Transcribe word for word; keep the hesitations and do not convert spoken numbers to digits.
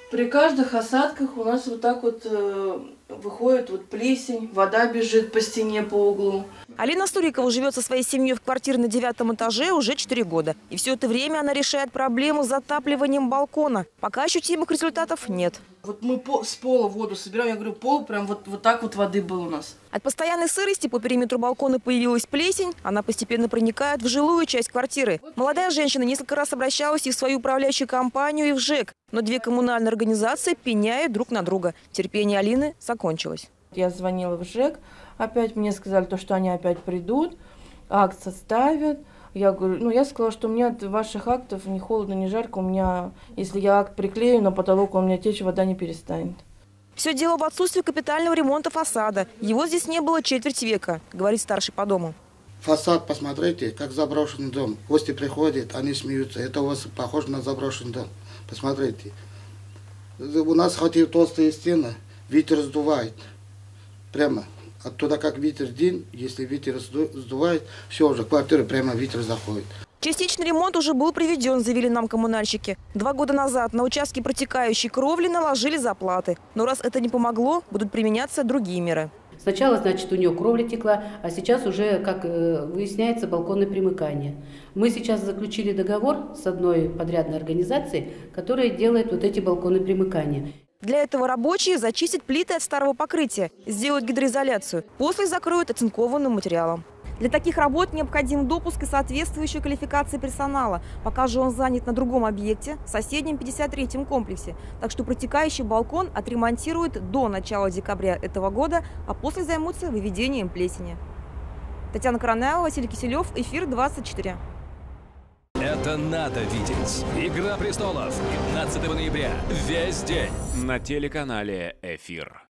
При каждых осадках у нас вот так вот э, выходит вот плесень, вода бежит по стене, по углу. Алина Сурикова живет со своей семьей в квартире на девятом этаже уже четыре года. И все это время она решает проблему с затапливанием балкона. Пока ощутимых результатов нет. Вот мы по, с пола воду собираем, я говорю, пол прям вот, вот так вот воды был у нас. От постоянной сырости по периметру балкона появилась плесень. Она постепенно проникает в жилую часть квартиры. Молодая женщина несколько раз обращалась и в свою управляющую компанию, и в ЖЭК. Но две коммунальные организации пеняют друг на друга. Терпение Алины закончилось. Я звонила в ЖЭК, опять мне сказали, то, что они опять придут, акт составят. Я говорю, ну я сказала, что у меня от ваших актов ни холодно, ни жарко. У меня, если я акт приклею на потолок, у меня течь, вода не перестанет. Все дело в отсутствии капитального ремонта фасада. Его здесь не было четверть века, говорит старший по дому. Фасад, посмотрите, как заброшенный дом. Гости приходят, они смеются. Это у вас похоже на заброшенный дом. Посмотрите. У нас хоть и толстые стены, ветер сдувает. Прямо. Оттуда как ветер день, если ветер сдувает, все уже, квартира прямо ветер заходит. Частичный ремонт уже был проведен, заявили нам коммунальщики. Два года назад на участке протекающей кровли наложили заплаты. Но раз это не помогло, будут применяться другие меры. Сначала, значит, у нее кровля текла, а сейчас уже, как выясняется, балконное примыкание. Мы сейчас заключили договор с одной подрядной организацией, которая делает вот эти балконные примыкания. Для этого рабочие зачистят плиты от старого покрытия, сделают гидроизоляцию, после закроют оцинкованным материалом. Для таких работ необходим допуск и соответствующая квалификация персонала. Пока же он занят на другом объекте, в соседнем пятьдесят третьем комплексе. Так что протекающий балкон отремонтируют до начала декабря этого года, а после займутся выведением плесени. Татьяна Коронаева, Василий Киселев, Эфир двадцать четыре. Это надо видеть. Игра престолов. пятнадцатого ноября. Весь день. На телеканале Эфир.